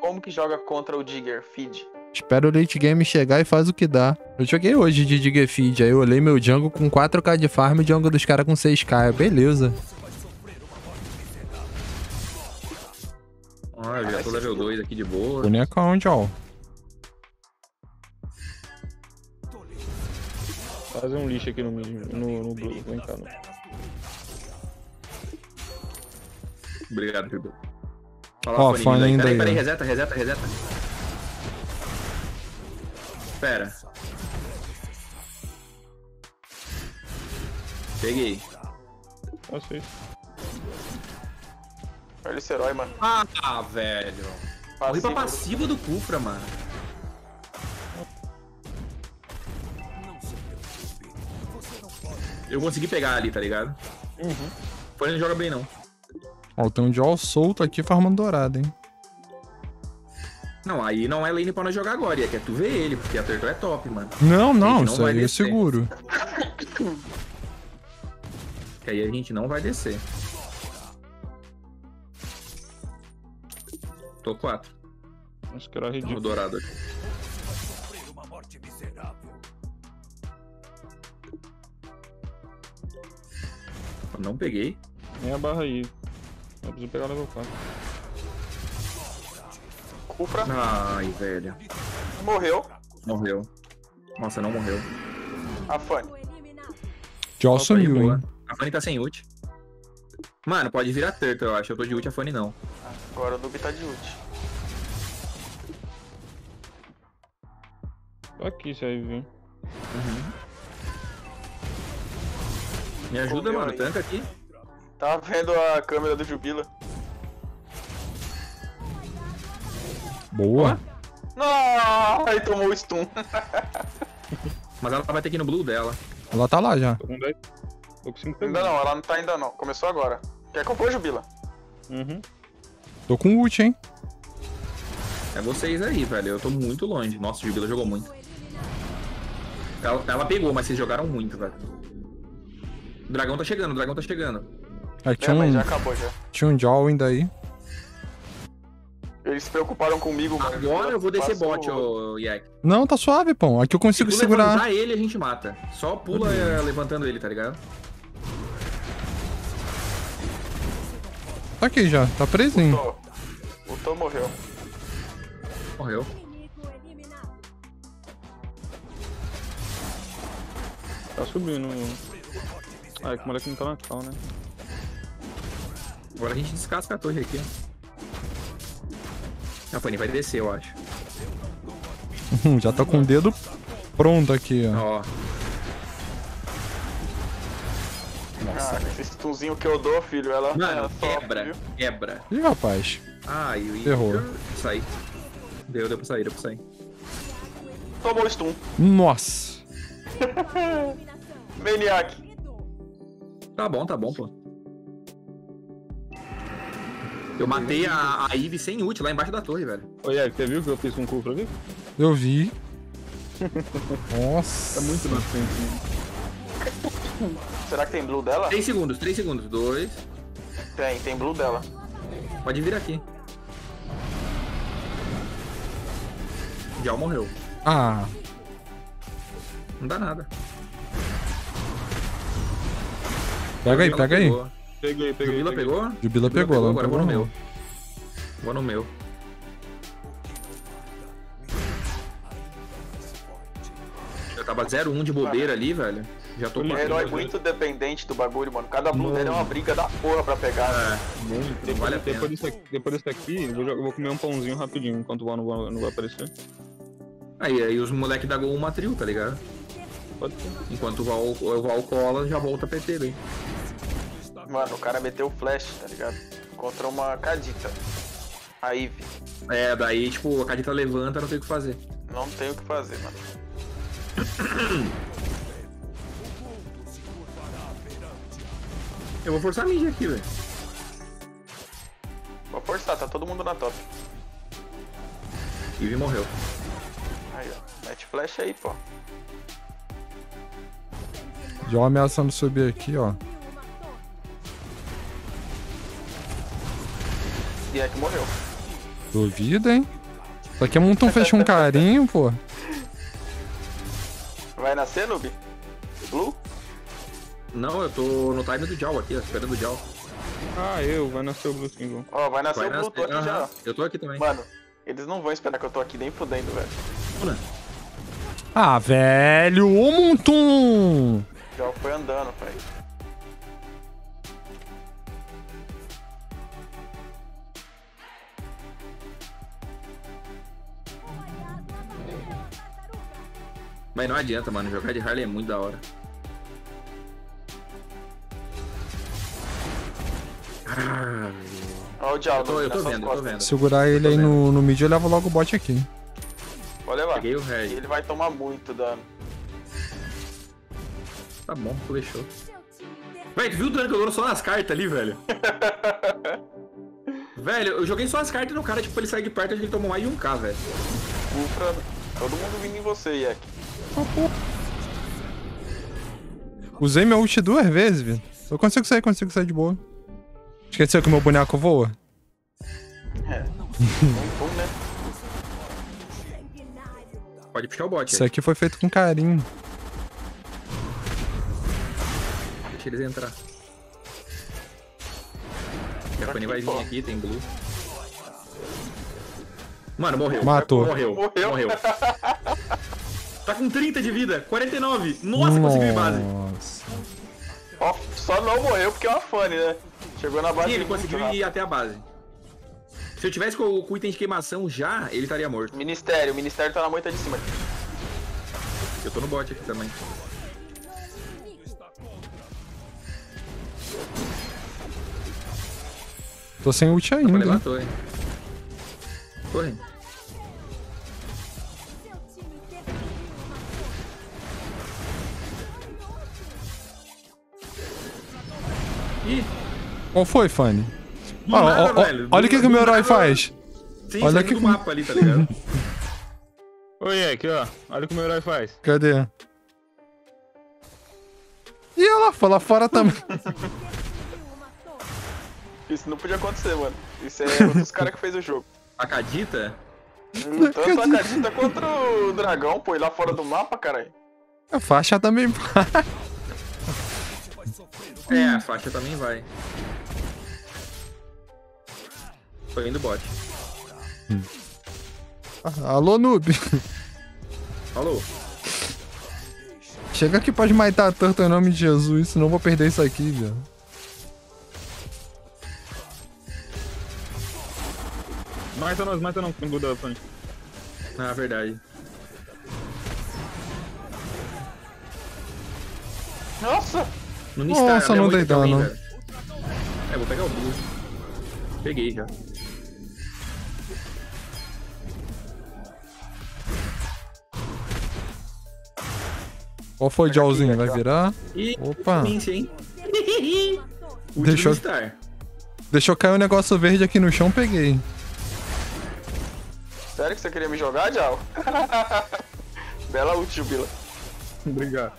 como que joga contra o Digger Feed? Espera o late game chegar e faz o que dá. Eu joguei hoje de Digger Feed, aí eu olhei meu jungle com 4k de farm e o jungle dos caras com 6k. Beleza. Ah, eu já tô level 2 aqui de boa. Bonecão, ó. Fazer um lixo aqui no blue. Vem cá, não. Obrigado, Ribeiro. Ó, fone ainda aí. Peraí, reseta. Pera. Peguei. Achei. Olha esse herói, mano. Ah, velho. Morri pra passiva do Kufra, mano. Eu consegui pegar ali, tá ligado? Uhum. Porém, não joga bem, não. Ó, tem um Joel solto aqui farmando dourado, hein? Não, aí não é lane pra nós jogar agora. E é que é tu ver ele, porque a Turtle é top, mano. Não, gente isso aí é seguro. Que aí a gente não vai descer. Tô 4. Acho que era O ridículo. dourado aqui. Eu não peguei. Nem a barra aí. Eu preciso pegar o level 4. Kufra Ai, velho. morreu. Morreu. Nossa, não morreu. A Fanny. Joel Opa, aí, sumiu, boa. hein? A Fanny tá sem ult. Mano, pode virar Turtle, eu acho. Eu tô de ult, a Fanny não. Agora o Noob tá de ult. Tô aqui, se aí vir. Me ajuda, Comeu mano. aí. Tanca aqui. Tá vendo a câmera do Jubila? Boa. Não! Aí tomou o stun. Mas ela vai ter que ir no blue dela. Ela tá lá já. Tô com 10. Tô com 5 Ainda não, ela não tá ainda não. Começou agora. Quer que eu vou, Jubila? Uhum. Tô com ult, hein? É vocês aí, velho. Eu tô muito longe. Nossa, o Jubila jogou muito. Ela pegou, mas vocês jogaram muito, velho. O dragão tá chegando, o dragão tá chegando. Aí É, mas já acabou já. tinha um Joel ainda aí. Eles se preocuparam comigo, mano. Agora eu vou descer Passou- bot, ô Yak. Não, tá suave, pô. Aqui eu Se consigo tu segurar. levantar ele, a gente mata. Só pula levantando ele, tá ligado? Tá aqui já, tá presinho. O Tô morreu. Morreu. Tá subindo. Ah, é que o moleque não tá na cal, né? Agora a gente descasca a torre aqui. A Fanny vai descer, eu acho. Já tá com o dedo pronto aqui, ó. Ó. Nossa, Ah, esse stunzinho que eu dou, filho, ela mano, sofre, quebra, viu? quebra. Ih, rapaz. Ai, o Errou. Saí. Deu pra sair. Tomou o stun. Nossa. Maniac. Tá bom, pô. Eu matei a Ivy sem ult lá embaixo da torre, velho. Ô, Yak, você viu que eu fiz com o Kufra ali? Eu vi. Nossa. Tá muito na frente. Será que tem blue dela? 3 segundos. 2. Tem blue dela. Pode vir aqui. Já morreu. Ah, Não dá nada. pega aí, Ela pega aí. pegou. Peguei. Jubila pegou? Jubila pegou, ela não agora eu vou pegou no não. meu. Vou no meu. Eu tava 0-1 de bobeira ali, velho. Já tô O com herói muito dependente do bagulho, mano. Cada blue dele é uma briga da porra pra pegar. né? Não vale a pena. Depois desse aqui, eu vou comer um pãozinho rapidinho, enquanto o Val não vai aparecer. Aí os moleque da Gol uma trio, tá ligado? Pode ser. Enquanto o Val cola, já volta a PT, velho. Mano, o cara meteu o flash, tá ligado? Contra uma Kadita. A Ivy. É, daí, tipo, a Cadita levanta, não tem o que fazer. Não tem o que fazer, mano. Eu vou forçar a mid aqui, velho. Vou forçar, tá todo mundo na top. Ivy morreu. Aí, ó. Mete flash aí, pô. Já ameaçando subir aqui, ó. E é que morreu. Duvida, hein? Só que a Monton fez com carinho, pô. Vai nascer, noob? Blue? Não, eu tô no time do Jal aqui, ó, esperando o Jal. Ah, vai nascer o Blue Symbol. Ó, vai nascer Vai o Blue, tô aqui aham. já. Eu tô aqui também. Mano, eles não vão esperar que eu tô aqui nem fudendo, velho. Ah, velho, ô Monton! Já foi andando, pai. Mas não adianta, mano. Jogar de Harley é muito da hora. Ah, Ó o Jal, eu tô nas suas vendo, eu tô costas. vendo. Segurar ele aí no mid, eu levo logo o bot aqui. Pode levar. Peguei o E Harry. ele vai tomar muito dano. Tá bom, tu deixou. Véi, tu viu o dano que eu dou só nas cartas ali, velho? Velho, eu joguei só as cartas no cara, tipo, ele sai de perto e ele tomou mais de 1k, velho. Ultra, todo mundo vindo em você, Yak. Usei meu ult 2 vezes, velho. Eu consigo sair de boa. Esqueceu que meu boneco voa? É. Pum, né? Pode puxar o bot Isso aí. aqui foi feito com carinho. Deixa eles entrar. E a Fanny vai vir aqui, tem blue. Mano, morreu. Matou. Morreu. Morreu. Tá com 30 de vida, 49. Nossa, conseguiu ir base. Nossa. Ó, só não morreu porque é uma Fanny, né? Chegou na base. Sim, ele muito conseguiu rápido. ir até a base. Se eu tivesse com o item de queimação já, ele estaria morto. Ministério, o Ministério tá na moita de cima. Eu tô no bot aqui também. Tô sem ult Pra ainda. levar a hein? torre. Torre. Ih, Qual foi, Fanny? do Ó, nada, ó, velho. olha o que o meu herói nada. faz. Sim, Olha saiu que- do mapa ali, tá ligado? Oi, aqui, ó. Olha o que o meu herói faz. Cadê? E ela foi lá fora também. Isso não podia acontecer, mano. Isso é um dos caras que fez o jogo. A Cadita? Tanto a Cadita contra o dragão, pô, ir lá fora do mapa, caralho. A faixa também. É, a faixa também vai. Tô indo bot. Alô, noob. Falou. Chega aqui, pode matar a Turtle em nome de Jesus, senão eu vou perder isso aqui, velho. Mata não, com Buda, Fanny. Ah, verdade. Nossa! No Nossa, não dei dano. velho. É, vou pegar o blue. Peguei já. Qual foi o Jawzinho? Vai aqui, ó. virar? Ih, Opa. Mince, hein? Deixou- Último Star. Deixou cair um negócio verde aqui no chão, peguei. Sério que você queria me jogar, Jal? Bela ult, Bila. Obrigado.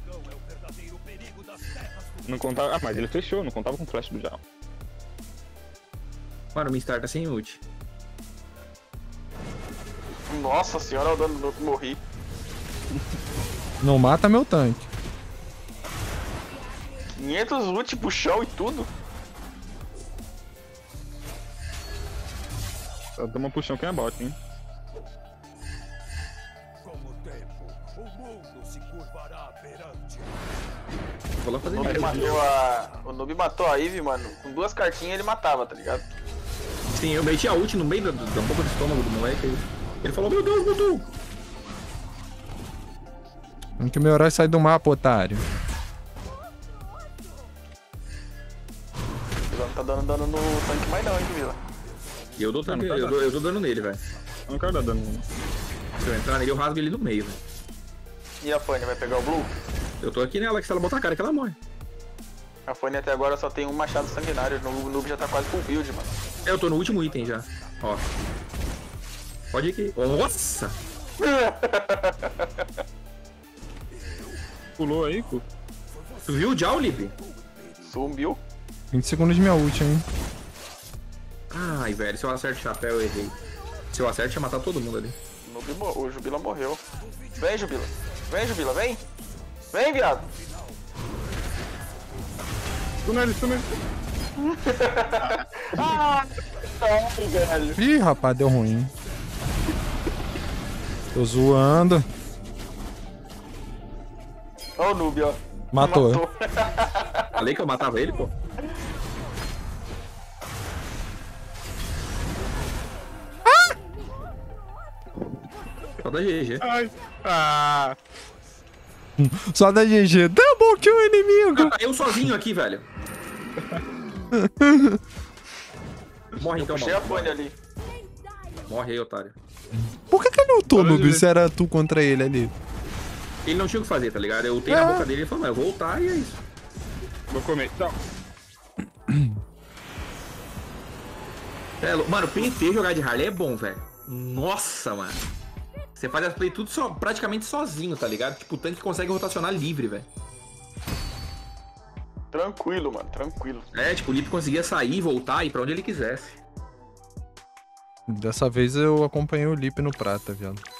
Não contava... Ah, mas ele fechou, não contava com o flash do Jal. Mano, o Minstar tá sem ult. Nossa senhora, o dano do que morri. Não mata meu tanque. 500 ult pro chão e tudo. Só toma puxão que é bot, hein? Vou lá fazer O Noob matou o Noob matou a Eve, mano. Com 2 cartinhas ele matava, tá ligado? Sim, eu meti a ult no meio da boca do estômago do moleque. Ele falou, meu Deus, Budu. Tem que meu herói sai do mapa, otário. Ele não tá dando dano no tanque mais não, hein, Vila. E eu dou Não, não tá eu dou dano nele, velho. Eu não quero dar dano. Se eu entrar nele, eu rasgo ele no meio, velho. E a Fanny vai pegar o Blue? Eu tô aqui nela, que se ela botar a cara que ela morre. A Fanny até agora só tem um machado sanguinário. O Noob já tá quase full build, mano. Eu tô no último item já. Ó. Pode ir aqui. Nossa! Pulou aí, cu. Tu viu o Jal, Lipe? Sumiu. 20 segundos de minha ult, hein? Ai, velho, se eu acerto o chapéu, eu errei. Se eu acerto, ia matar todo mundo ali. O Jubila morreu. Vem, Jubila. Vem, Jubila, vem. Vem, viado. Stun ele. Ah, velho. Ih, rapaz, deu ruim. Tô zoando. Ó o noob, ó. Matou. Falei que eu matava ele, pô. Só da GG. Ai. Ah. Só da GG. Double kill inimigo. Eu sozinho aqui, velho. Morre então, Puxei a mano. fone ali. Morre aí, otário. Por que ele ultou, noob, se era tu contra ele ali? Ele não tinha o que fazer, tá ligado? Eu ultei na boca dele e ele falou, mano, eu vou ultar e é isso. Vou comer. Não. Mano, PT jogar de Harley é bom, velho. Nossa, mano. Você faz as play tudo praticamente sozinho, tá ligado? Tipo, o tanque consegue rotacionar livre, velho. Tranquilo, mano, tranquilo. É, tipo, o Lip conseguia sair, voltar e ir pra onde ele quisesse. Dessa vez eu acompanhei o Lip no prata, viado.